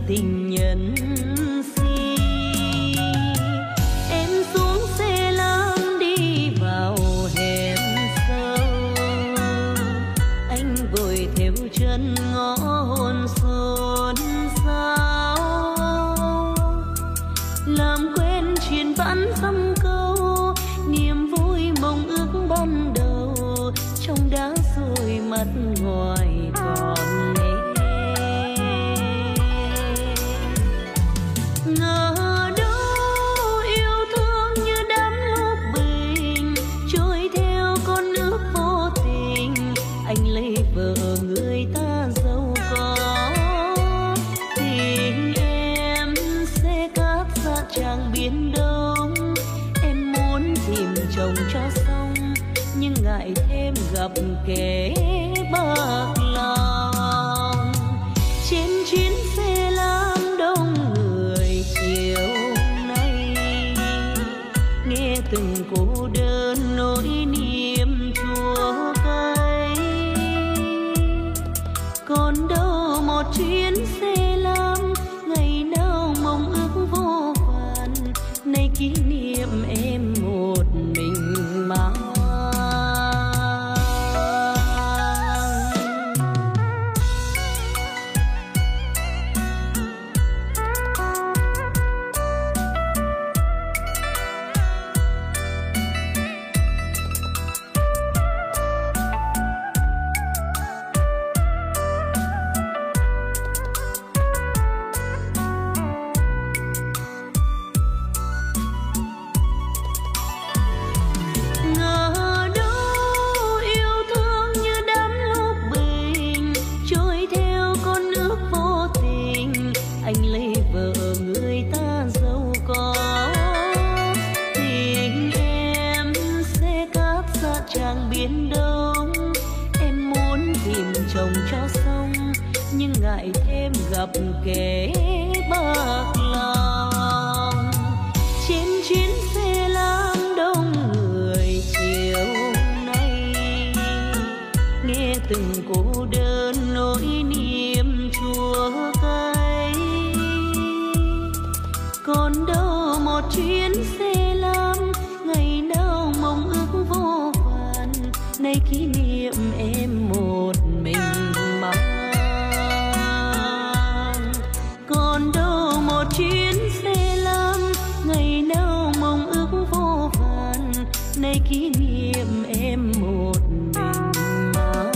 tình nhân si. Em xuống xe lam đi vào hẻm sâu, anh vội theo chân ngõ hôn xôn xao, làm quen chuyện vãn dăm câu, niềm vui mong ước ban đầu trong đá rồi mắt ngoài còn nghe. Ngờ đâu yêu thương như đám lúc bình trôi theo con nước vô tình, anh lấy vợ người ta giàu có. Tình em sẽ cát ra tràng biển đông, em muốn tìm chồng cho xong nhưng ngại thêm gặp kẻ bạc lòng. Trên chuyến xe lam đông người chiều nay, nghe từng cô đơn nỗi niềm chua cay. Còn đâu một chuyến xe lam, ngày nào mong ước vô vàn, nay kỷ niệm em một mình mang. Gặp kẻ bạc lòng. Trên chuyến xe lam đông người chiều nay, nghe từng cô đơn nỗi niềm chua cay. Còn đâu một chuyến xe lam, ngày nào mong ước vô vàn, nay kỷ niệm em một mình mang. Còn đâu một chuyến xe lam, ngày nào mong ước vô vàn, nay kỷ niệm em một mình mang.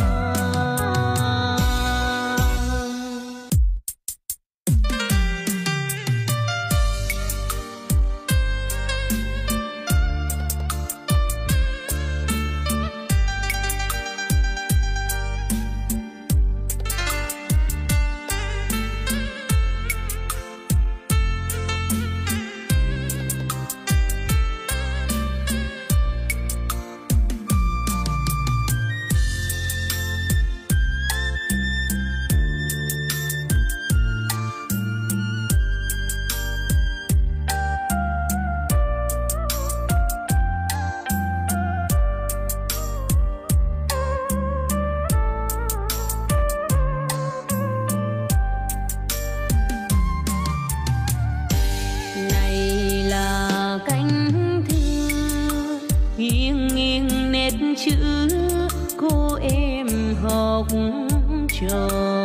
Chữ cô em học trò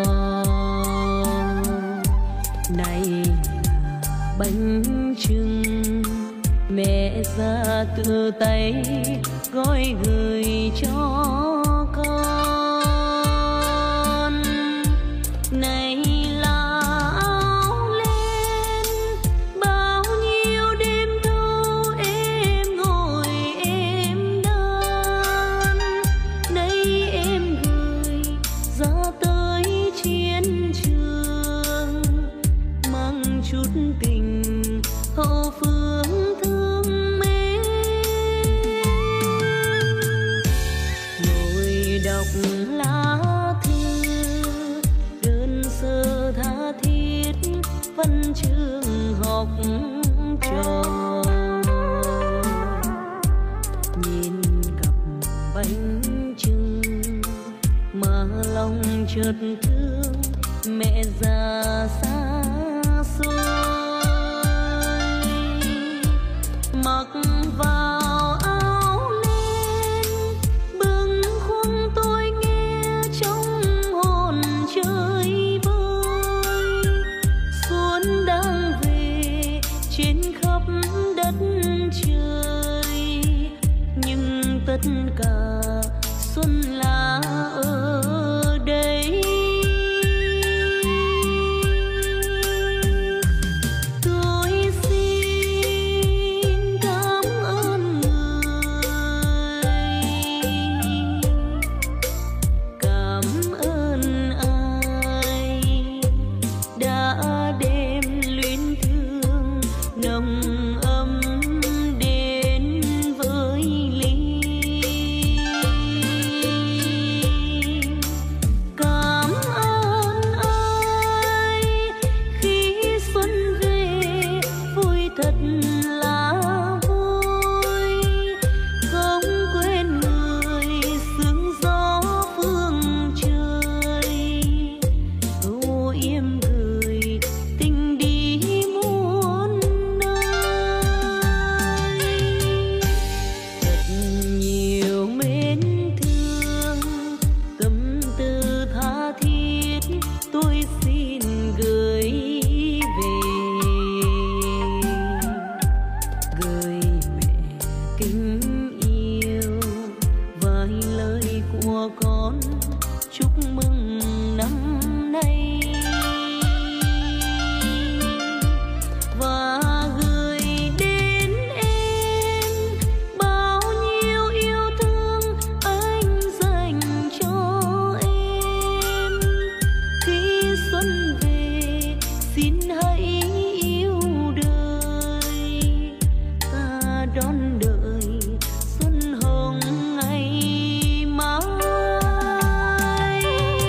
này là bánh chưng mẹ ra tự tay gói gửi cho con. Này là áo len bao nhiêu đêm thâu em ngồi em đan, nay em gửi ra tới chiến trường mang chút tình hậu phương thương mến. Ngồi đọc lá thư đơn sơ tha thiết văn chương học trò, nhìn cặp bánh chưng mà lòng chợt thương mẹ già xa mặc vào áo len bâng khuâng tôi nghe trong hồn chơi vơi. Xuân đang về trên khắp đất trời, nhưng tất cả xuân là ở đây. Tôi xin cảm ơn người, cảm ơn ai đã đem luyến thương nồng ấm đến với ly. Cảm ơn ai khi xuân về vui thật là vui, không quên người sương gió phương trời. Âu yếm gửi tình đi muôn nơi, thật nhiều mến thương tâm tư tha thiết tôi xin gửi về. Gửi mẹ kính yêu vài lời của con chúc mừng năm nay, và gửi đến em bao nhiêu yêu thương anh dành cho em. Khi xuân về xin hãy yêu đời, ta đón đợi xuân hồng ngày mai.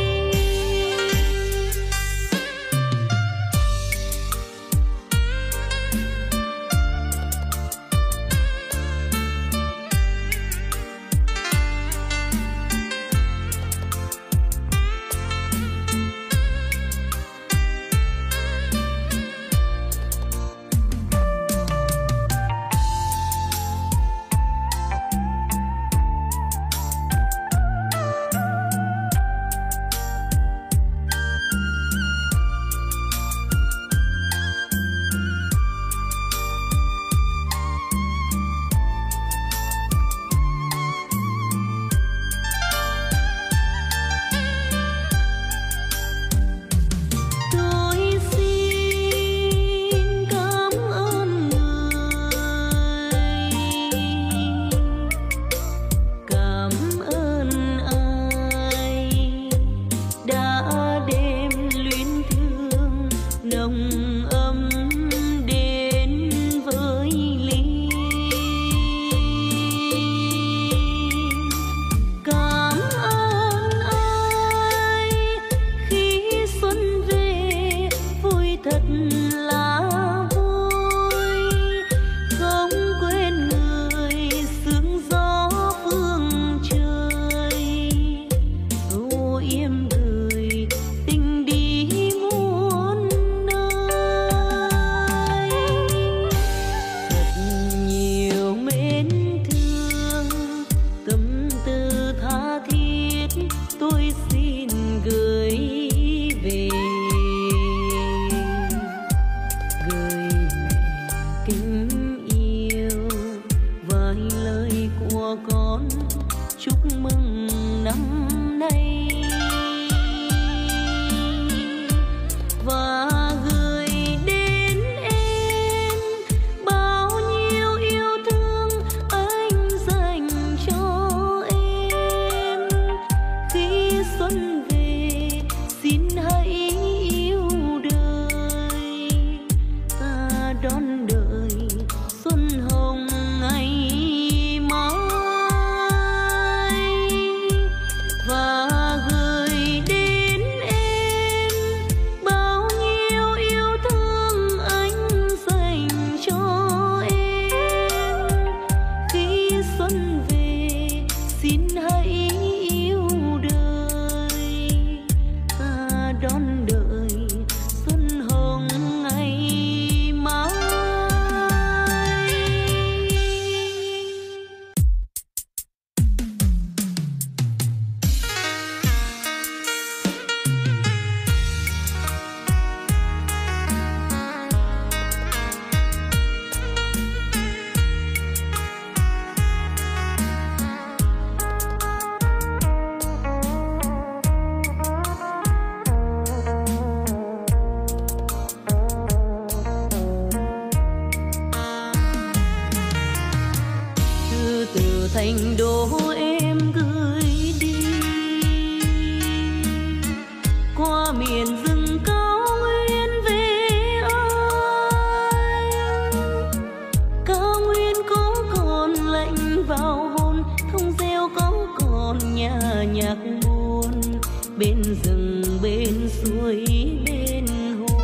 nhạc buồn bên rừng bên suối bên hồ.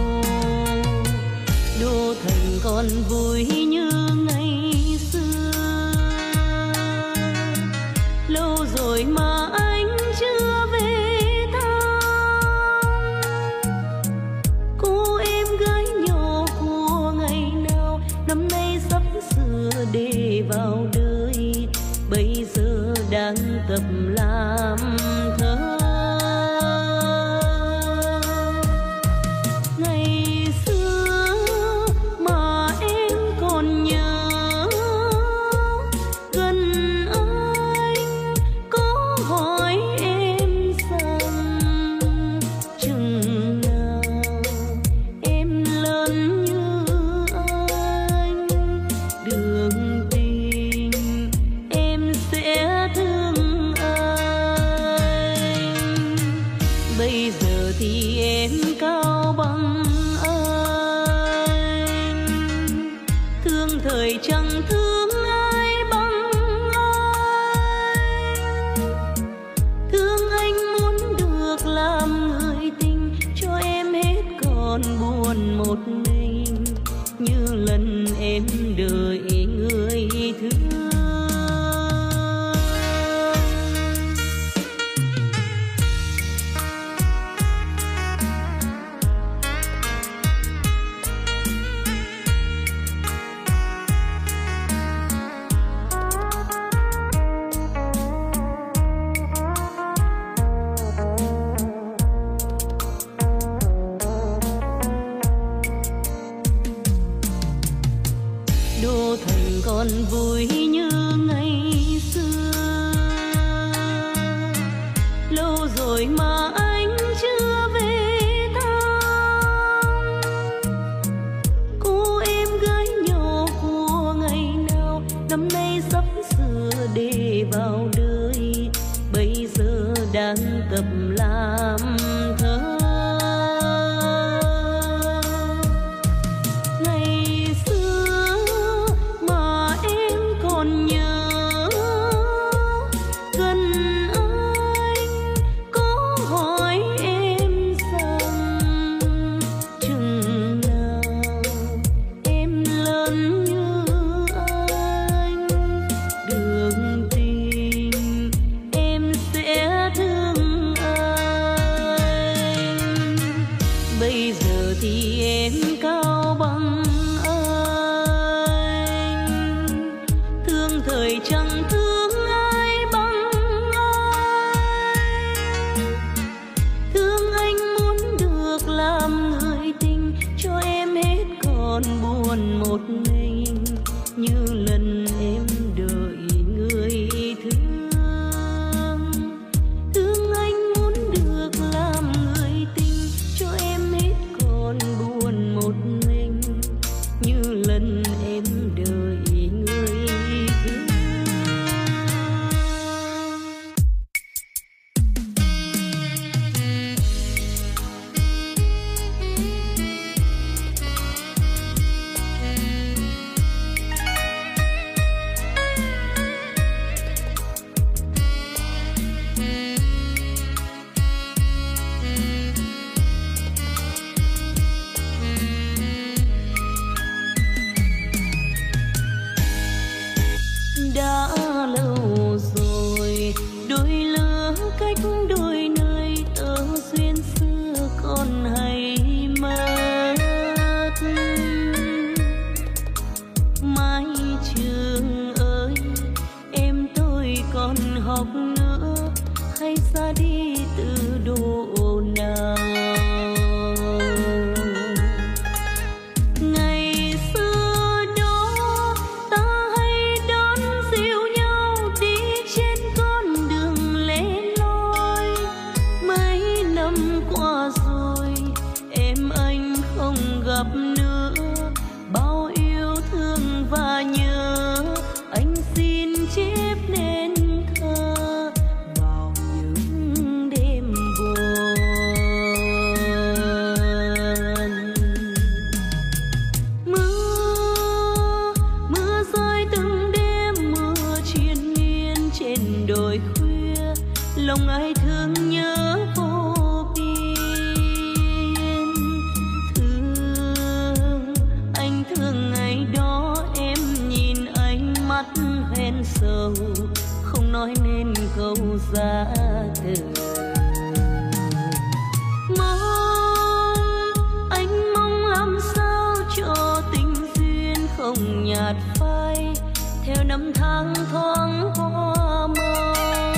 Đô thành còn vui như ngày xưa, lâu rồi mà anh chưa về thăm. Cô em gái nhỏ của ngày nào năm nay sắp sửa để vào đời, bây giờ đang tập làm thơ. Ngày xưa mà em còn nhớ, gần anh có hỏi em rằng chừng nào em lớn như anh, đường tình em sẽ thương anh. Bây giờ thì em cao bằng anh, thương thời chẳng thương ai bằng anh. Thương anh muốn được làm người tình, cho em hết còn buồn một mình, như lần em đợi người thương. Đô thành còn vui như ngày xưa, lâu rồi mà anh chưa về thăm. Cô em gái nhỏ của ngày nào năm nay sắp sửa để vào đời, bây giờ đang tập làm thơ. Còn nhớ gần anh có hỏi em rằng chừng nào em lớn như anh, đường tình em sẽ thương anh. Bây giờ thì em cao bằng thời chẳng thương ai bằng anh. Thương anh muốn được làm người tình, cho em hết còn buồn một mình, như lần em đợi người thương. Thương anh muốn được làm người tình, cho em hết còn buồn một mình, như lần em đợi người thương. Đã lâu rồi đôi lứa cách đôi nơi, tơ duyên xưa còn hay mất. Mái trường ơi em tôi còn học nữa, hay ra đi từ độ nào. Ngày xưa đó ta hay đón dìu nhau đi trên con đường lên lối. Mấy năm qua rồi em anh không gặp nữa, bao yêu thương và nhớ anh xin chép nên thơ vào những lòng ai thương nhớ vô biên. Thương anh thương ngày đó em nhìn ánh mắt hoen sầu, không nói nên câu giá từ. Mong làm sao cho tình duyên không nhạt phai theo năm tháng thoáng qua mơ.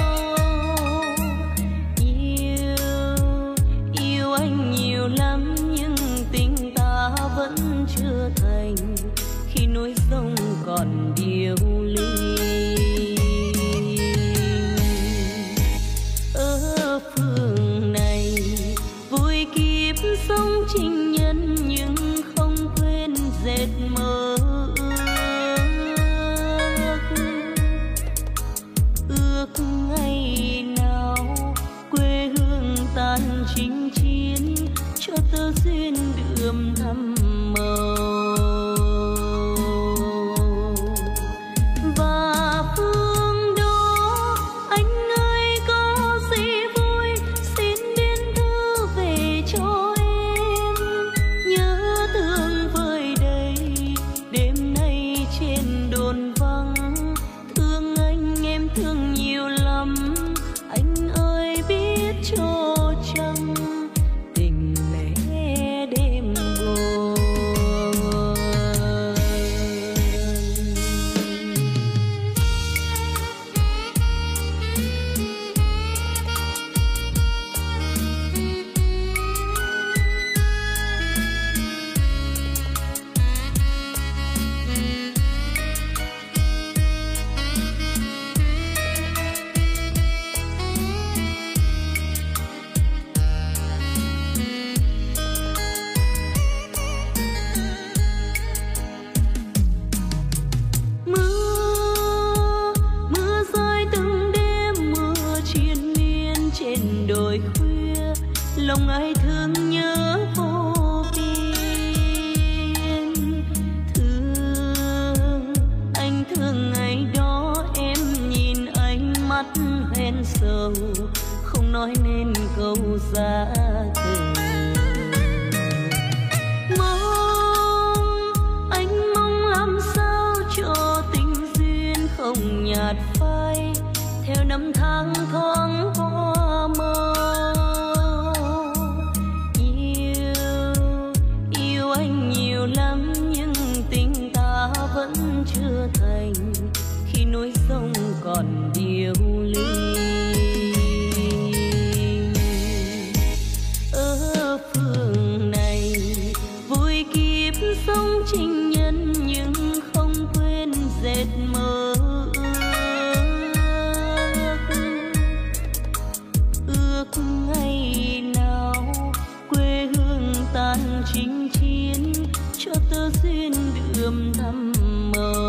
Yêu anh nhiều lắm nhưng tình ta vẫn chưa thành, khi núi sông còn điêu ly. Ở phương này vui kiếp sống情nhân nhưng không quên dệt mơ ước ngày nào quê hương tan chinh chiến cho tơ duyên đượm thắm màu. Và phương đó anh ơi có gì vui xin biên thư về cho em, nhớ thương vơi đầy đêm nay trên đồn vắng. Thương anh em thương nhiều lắm anh ơi biết cho chăng tình lẽ đêm buồn. Mưa rơi từng đêm mưa triền miên trên đồi khuya, lòng ai thương nhớ vô biên. Thương anh thương ngày đó em nhìn ánh mắt hoen sầu, không nói nên câu giá từ. Mong làm sao cho tình duyên không nhạt phai theo năm tháng thoáng qua mơ. Yêu anh nhiều lắm nhưng tình ta vẫn chưa thành, khi núi sông còn điêu ly. Ở phương này vui kiếp sống情nhân nhưng không quên dệt mơ ước ngày nào quê hương tan chinh chiến cho tơ duyên đượm thắm màu.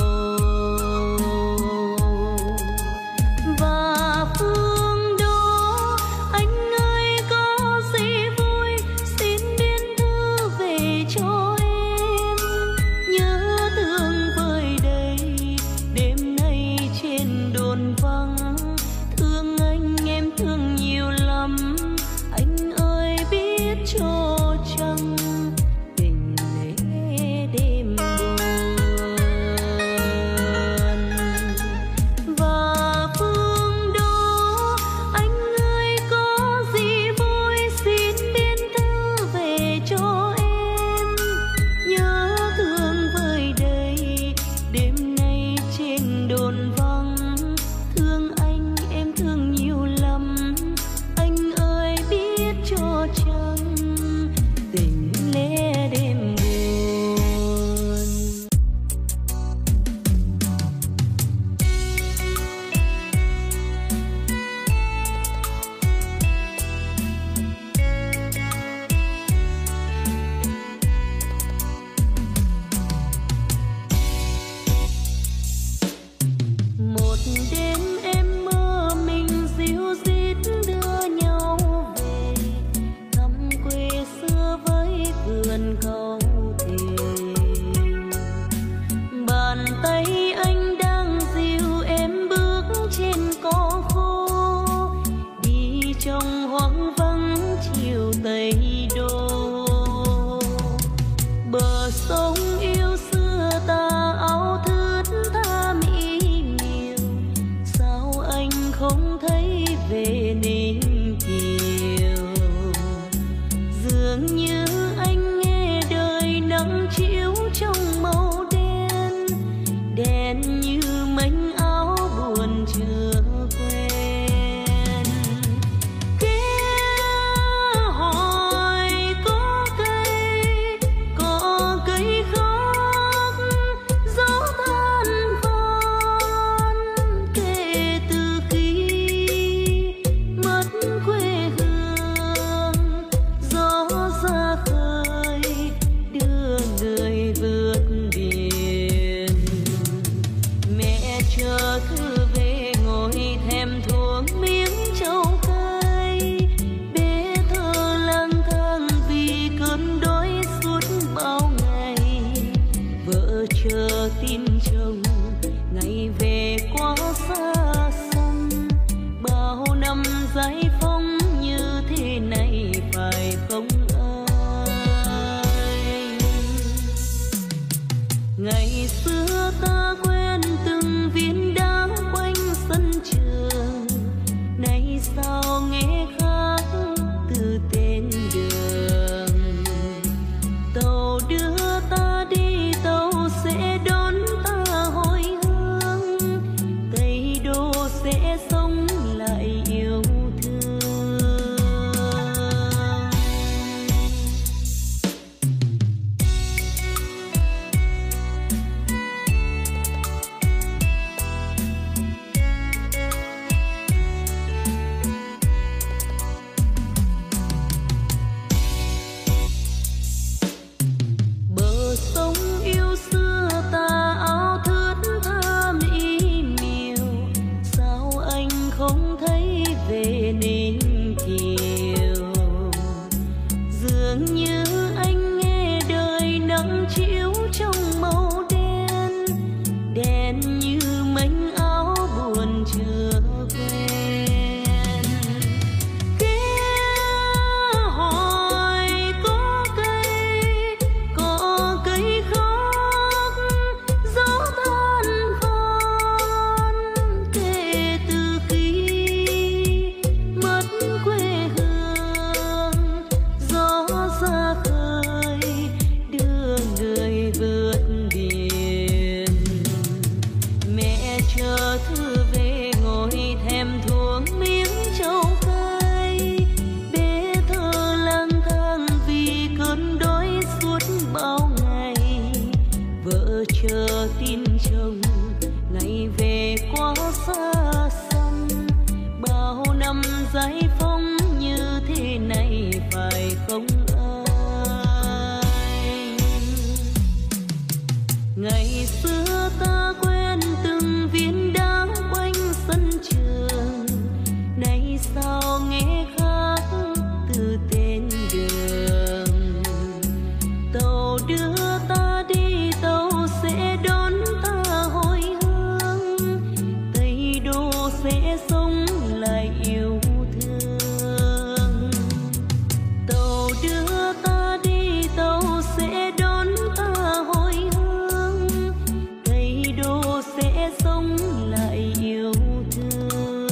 Và phương đó anh ơi có gì vui xin biên thư về cho em, nhớ thương vơi đầy đêm nay trên đồn vắng. Thương anh em thương nhiều lắm anh ơi biết cho chăng tình lẽ đêm buồn. giải phóng như thế này phải không ơi? Ngày xưa ta quen từng viên đá quanh sân trường, nay sao nghe khác từ tên đường. Tàu đưa ta đi, tàu sẽ đón ta hồi hương, Tây Đô sẽ sống lại yêu thương. Bờ sông yêu xưa ta áo thướt tha mỹ miều, sao anh không thấy về nên chiều? Dường như anh nghe đời nắng chiếu trong màu đen, đen như manh áo buồn chưa quen. Kia hỏi có cây khóc, gió than van kể từ khi mất quê hương. Gió ra khơi đưa người vượt biển, mẹ chờ thư về ngồi thèm thuồng miếng trầu cay. Bé thơ lang thang vì cơn đói suốt bao ngày, vợ chờ tin chồng ngày về quá xa xăm. Bao năm giải phóng như thế này phải không ơi? Ngày xưa ta quen từng viên đá quanh sân trường, nay sao nghe khác từ tên đường. Tàu đưa ta đi, tàu sẽ đón ta hồi hương, Tây Đô sẽ sống lại yêu thương. Tàu đưa ta đi, tàu sẽ đón ta hồi hương, Tây Đô sẽ sống lại yêu thương.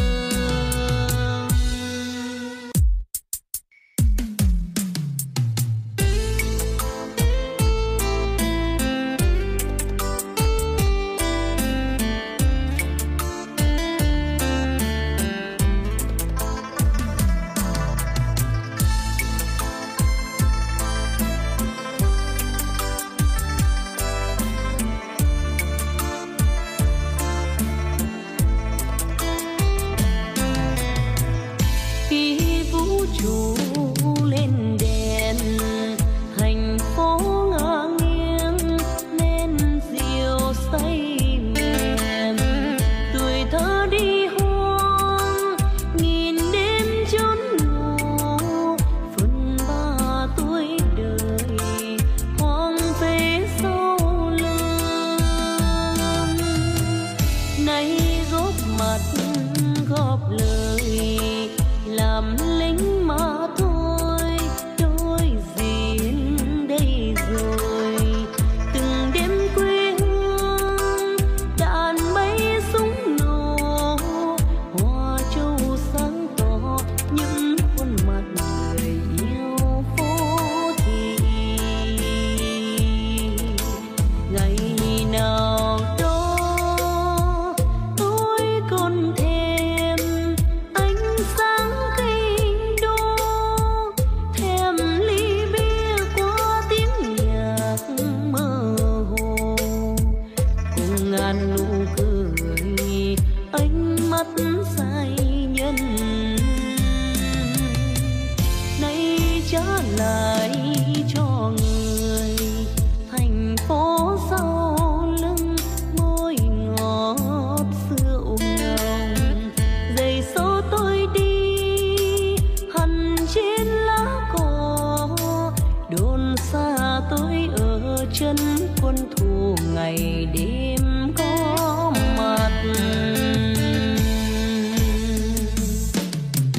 Khi vũ trụ lên đèn, thành phố ngả nghiêng nên diều say mềm. Tuổi thơ đi hoang nghìn đêm chốn ngủ, phần ba tuổi đời hoang phế sau lưng. Nay góp mặt góp lời làm lính mà thôi, đôi diện đây rồi. Từng đêm quê hương đàn bay súng nổ, hoa châu sáng tỏ những khuôn mặt người yêu phố thị. Ngày nào đó tôi còn thèm ánh sáng kinh đô, thèm ly bia qua tiếng nhạc mơ hồ, cùng ngàn nụ cười ánh mắt say nhân. Nay trả lại cho người thành phố sau lưng, môi ngọt rượu nồng. Giày số tôi đi hằn trên lá cỏ, đồn xa tôi ở chân quân thù ngày đêm có mặt.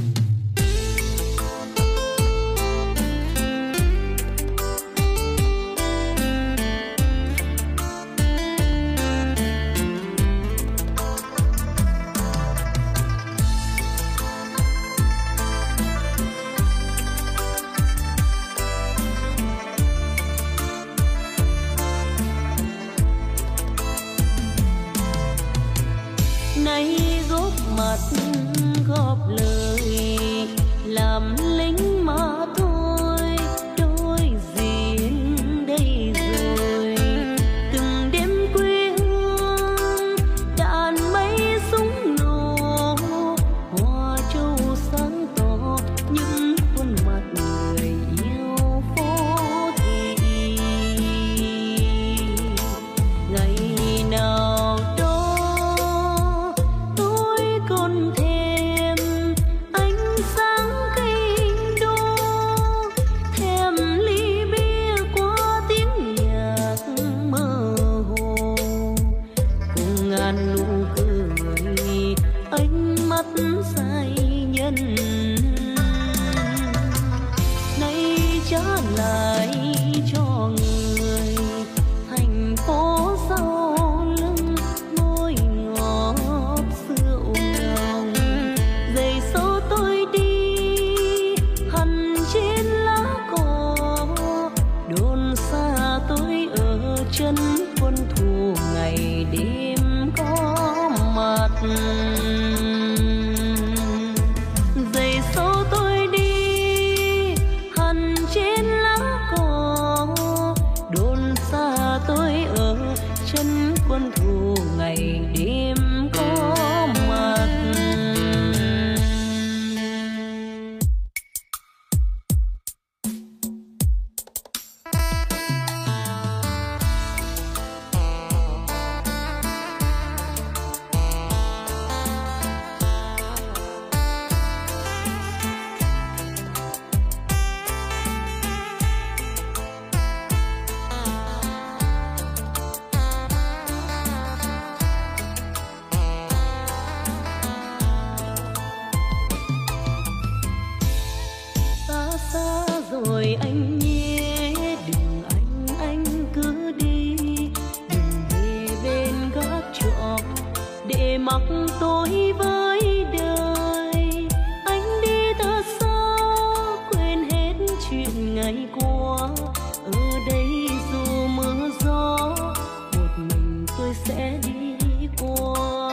rồi anh nhé. Đường anh cứ đi, đừng về bên gác trọ để mặc tôi với đời. Anh đi thật xa quên hết chuyện ngày qua, ở đây dù mưa gió một mình tôi sẽ đi qua.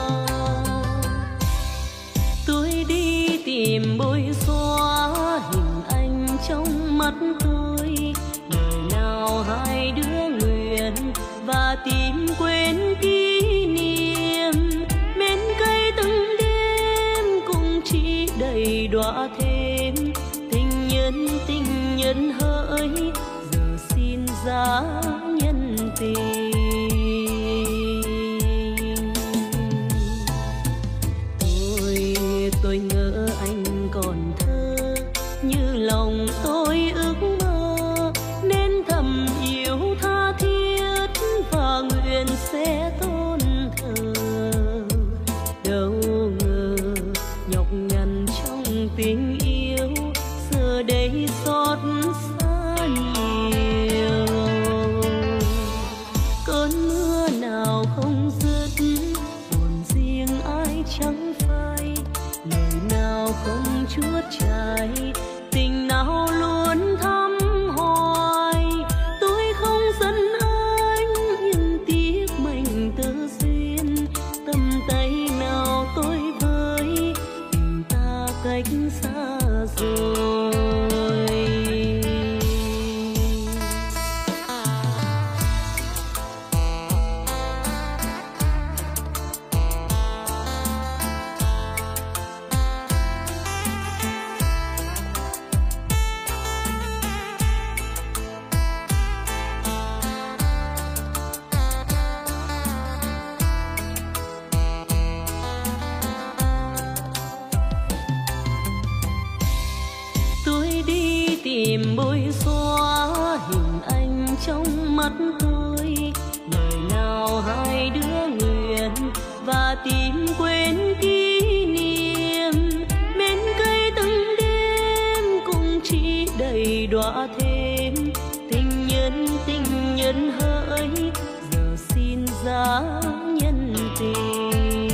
Tôi đi tìm bôi xóa hình anh trong mắt tôi, đời nào hai đứa nguyện và tìm quên kỷ niệm. Bên cây từng đêm cũng chỉ đầy đọa thêm, tình nhân hỡi giờ xin giá nhân tình. Tôi ngỡ anh còn thơ như lòng tôi ước mơ, nên thầm yêu tha thiết và nguyện sẽ tôn thờ. Đâu ngờ nhọc nhằn trong tình yêu, giờ đây xót xa nhiều. Cơn mưa nào không dứt, buồn riêng ai chẳng phai, lời nào không chuốt chai, tình nào luôn thăm hoài. Tôi không giận anh nhưng tiếc mình tự duyên, tầm tay nào tôi với tình ta cách xa rồi. Tìm bôi xóa hình anh trong mắt tôi, lời nào hai đứa nguyện và tìm quên kỷ niệm. Bên cây từng đêm cũng chỉ đầy đọa thêm, tình nhân hỡi giờ xin giá nhân tình.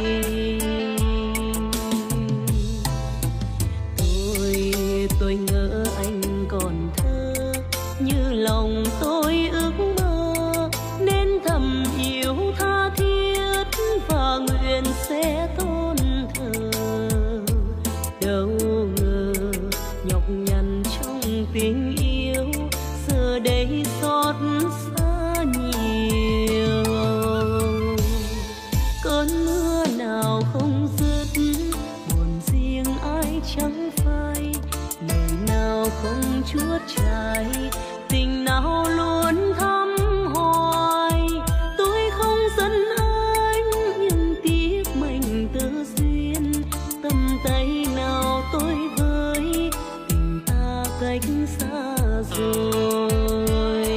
Tôi ngỡ anh còn thơ như lòng tôi ước mơ, nên thầm yêu tha thiết và nguyện sẽ tôn thờ. Đâu ngờ nhọc nhằn trong tình yêu, giờ đây xót xa nhiều. Cơn mưa nào không dứt, buồn riêng ai chẳng phai, lời nào không chuốt chai, tình nào luôn thăm hoài. Tôi không giận anh nhưng tiếc mình tự duyên, tầm tay nào tôi với tình ta cách xa rồi.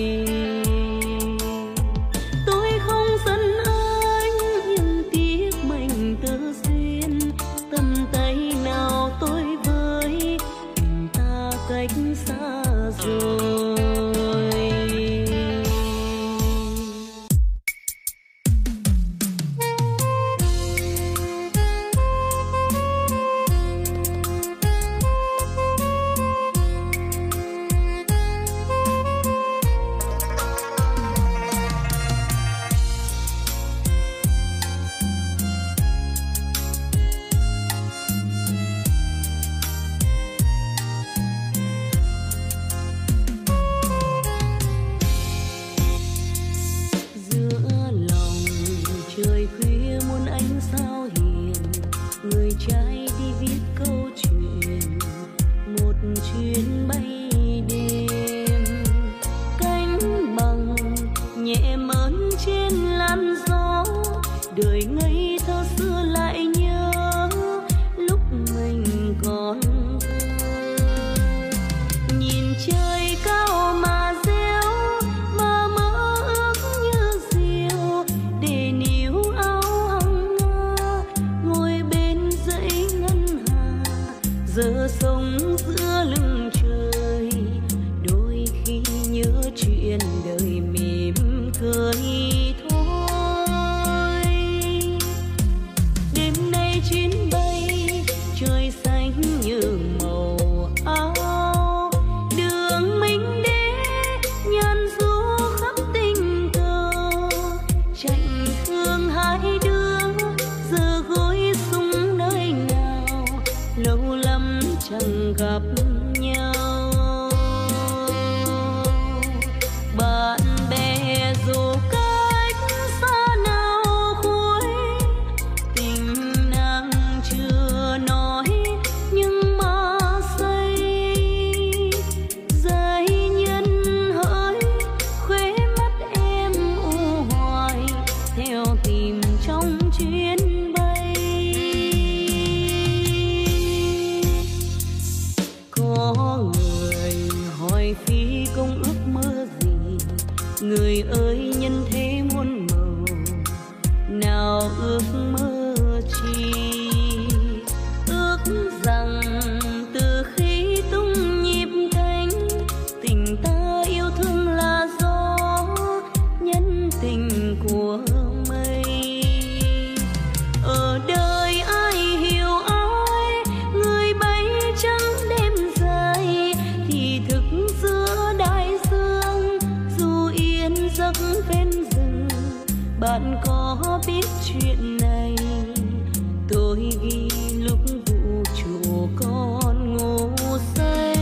Tôi không giận anh nhưng tiếc mình tự duyên, tầm tay nào tôi với cách xa rồi. Đời ngây thơ xưa lại nhớ lúc mình còn thơ. Nhìn trời cao mà reo, mà mơ ước như diều, để níu áo hằng nga ngồi bên dãy ngân hà. Giờ sống giữa lưng trời lâu lắm chẳng gặp nhau. Bạn bè dù cách xa nào cuối, tình nàng chưa nói nhưng mà say giai nhân hỡi, khóe mắt em u hoài theo tìm trong chuyến bay. Có người hỏi phi công ước mơ gì, người ơi nhân thế muôn màu nào ước mơ chi. Ước rằng từ khi tung nhịp cánh, tình ta yêu thương là gió nhân tình của mây. Ở đời ai hiểu ai, người bay trắng đêm dài thì thức giữa đại dương. Dù yên giấc ven rừng, bạn có biết chuyện này? Tôi ghi lúc vũ trụ còn ngủ say.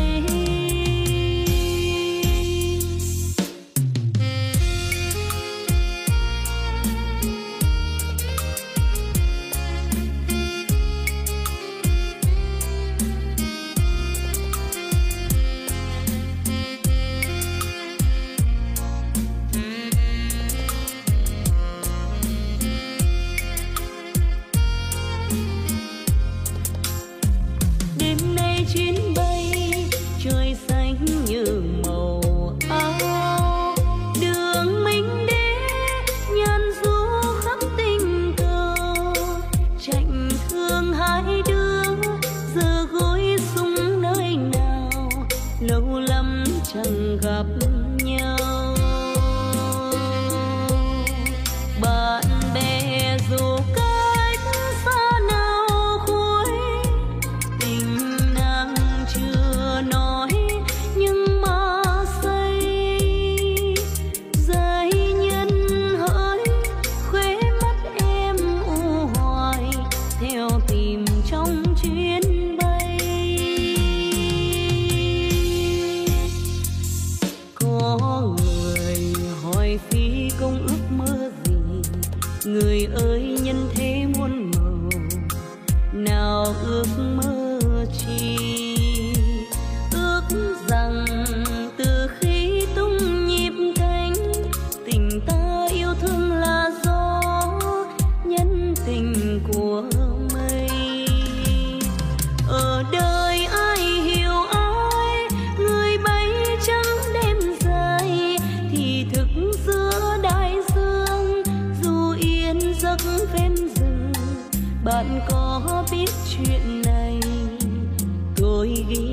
Đêm nay chuyến bay trời xanh như màu áo, đường mình đến nhàn du khắp tình cờ. Chạnh thương hai đứa giờ gối súng nơi nào, lâu lắm chẳng gặp nhau. Bạn bè dù cách xa nào cuối, tình nàng chưa nói nhưng mà say giai nhân hỡi, khóe mắt em u hoài theo tìm trong chuyến bay. Có người hỏi phi công ước mơ gì, người ơi nhân thế muôn màu nào ước mơ chi. Ước rằng từ khi tung nhịp cánh, tình ta yêu thương là gió nhân tình của mây. Ở đời ai hiểu ai, người bay trắng đêm dài thì thức giữa đại dương. Dù yên giấc ven rừng, bạn có biết chuyện này? Tôi ghi